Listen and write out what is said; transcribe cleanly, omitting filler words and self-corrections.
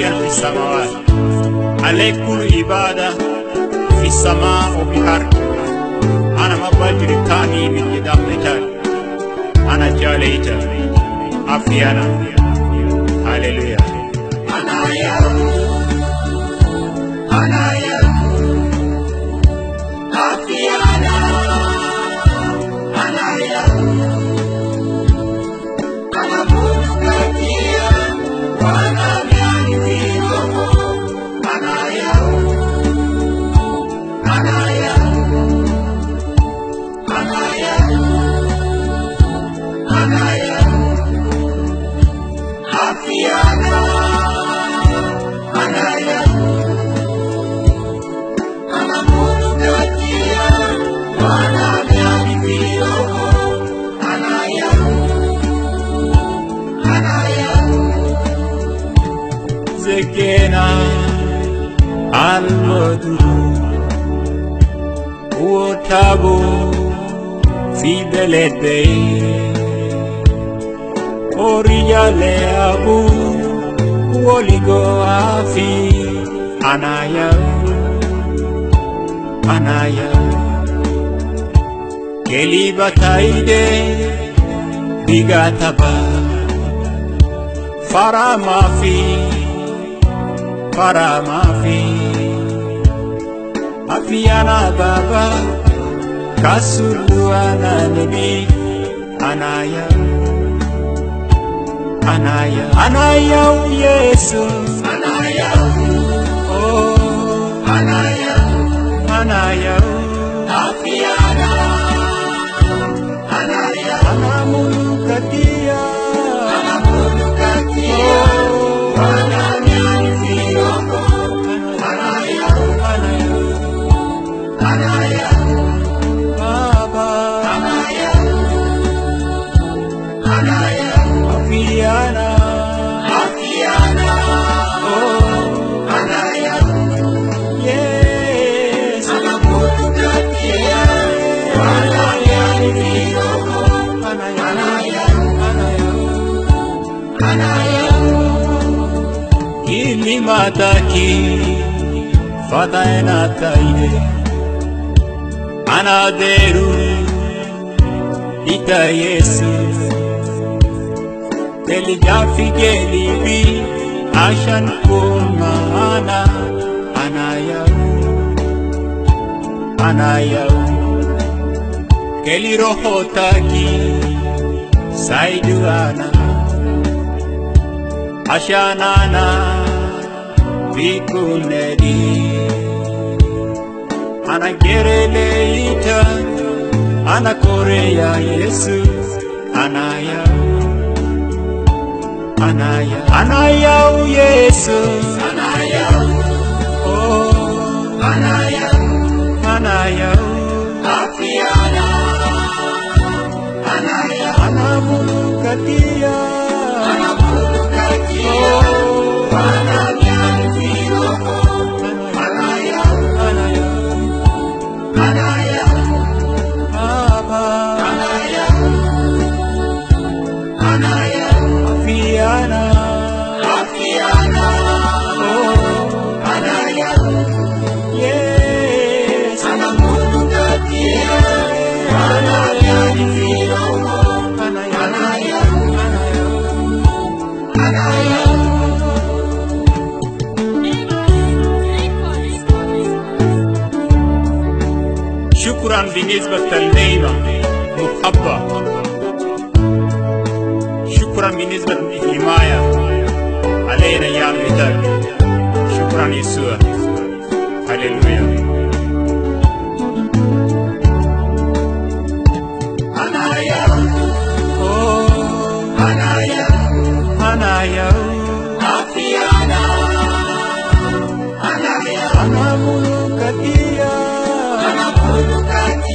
سماويا في السماوات عليك كل عبادة في السماء وبالأرض. أنا ما بدري تاني من قدام مثال أنا جاليت أفيانا. هاليلويا. Zekena almoduru uotabo fidelete oriyale abu uoligo afi anaya kelibataide bigataba faramafi afiana baba kasuluana nabi anaya Yesu oh anaya afiana anamulukatia mataki fataena taide anaderu ita Yesu teligafigelibi ashan kumana anaya kelirohotaki saiduana ashanana bikunedi ana gereleita ana korea Yesu anaya Yesu oh anaya afiana anamulukatia شكرا بالنسبة للنعمة محبة. شكرا بالنسبة للحماية علينا يا مثال. شكرا يسوع. هللويا. Anaya afiana anamulukatia